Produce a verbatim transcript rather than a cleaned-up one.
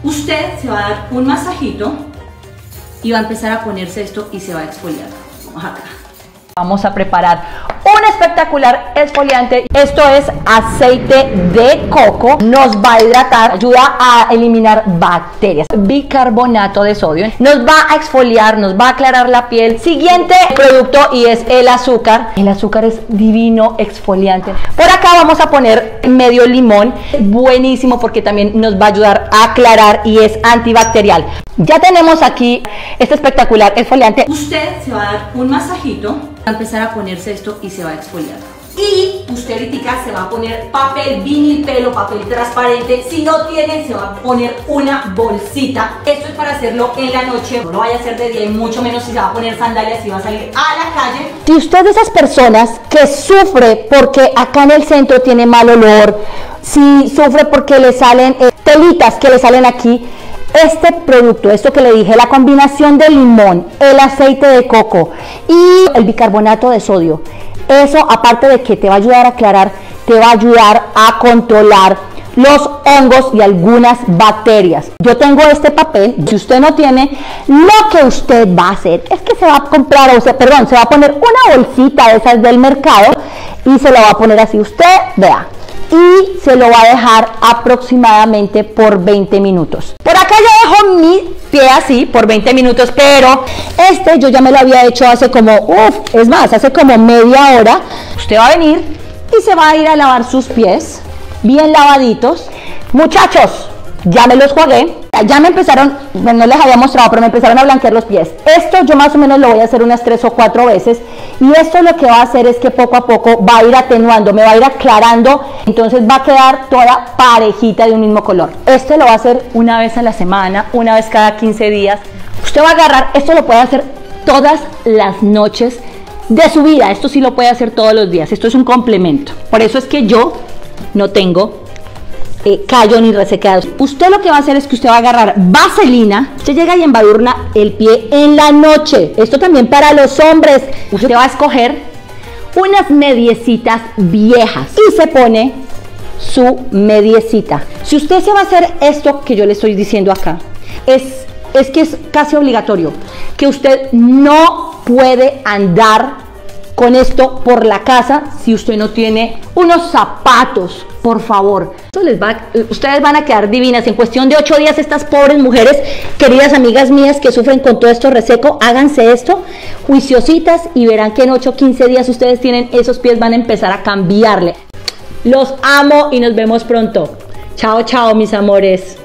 Usted se va a dar un masajito y va a empezar a ponerse esto y se va a exfoliar. Vamos acá. Vamos a preparar un espectacular exfoliante. Esto es aceite de coco. Nos va a hidratar, ayuda a eliminar bacterias. Bicarbonato de sodio. Nos va a exfoliar, nos va a aclarar la piel. Siguiente producto y es el azúcar. El azúcar es divino exfoliante. Por acá vamos a poner medio limón. Buenísimo porque también nos va a ayudar a aclarar y es antibacterial. Ya tenemos aquí este espectacular exfoliante. Usted se va a dar un masajito, va a empezar a ponerse esto y se va a exfoliar. Y usted ahorita se va a poner papel vinilpelo, papel transparente. Si no tiene, se va a poner una bolsita. Esto es para hacerlo en la noche. No lo vaya a hacer de día y mucho menos si se va a poner sandalias y va a salir a la calle. Si usted es de esas personas que sufre porque acá en el centro tiene mal olor, si sufre porque le salen eh, telitas que le salen aquí, este producto, esto que le dije, la combinación de limón, el aceite de coco y el bicarbonato de sodio, eso aparte de que te va a ayudar a aclarar, te va a ayudar a controlar los hongos y algunas bacterias. Yo tengo este papel, si usted no tiene, lo que usted va a hacer es que se va a comprar, o sea, perdón, se va a poner una bolsita de esas del mercado y se lo va a poner así, usted vea. Y se lo va a dejar aproximadamente por veinte minutos. Por acá yo dejo mi pie así por veinte minutos, pero este yo ya me lo había hecho hace como, uff, es más, hace como media hora. Usted va a venir y se va a ir a lavar sus pies, bien lavaditos. Muchachos, ya me los jugué. Ya me empezaron, bueno, no les había mostrado, pero me empezaron a blanquear los pies. Esto yo más o menos lo voy a hacer unas tres o cuatro veces. Y esto lo que va a hacer es que poco a poco va a ir atenuando, me va a ir aclarando. Entonces va a quedar toda parejita de un mismo color. Esto lo va a hacer una vez a la semana, una vez cada quince días. Usted va a agarrar, esto lo puede hacer todas las noches de su vida. Esto sí lo puede hacer todos los días. Esto es un complemento. Por eso es que yo no tengo Eh, callo ni resecados. Usted lo que va a hacer es que usted va a agarrar vaselina, usted llega y embadurna el pie en la noche. Esto también para los hombres. Usted va a escoger unas mediecitas viejas y se pone su mediecita. Si usted se va a hacer esto que yo le estoy diciendo acá, es, es que es casi obligatorio que usted no puede andar con esto por la casa si usted no tiene unos zapatos, por favor. Esto les va, ustedes van a quedar divinas. En cuestión de ocho días, estas pobres mujeres, queridas amigas mías que sufren con todo esto reseco, háganse esto, juiciositas, y verán que en ocho o quince días ustedes tienen esos pies, van a empezar a cambiarle. Los amo y nos vemos pronto. Chao, chao, mis amores.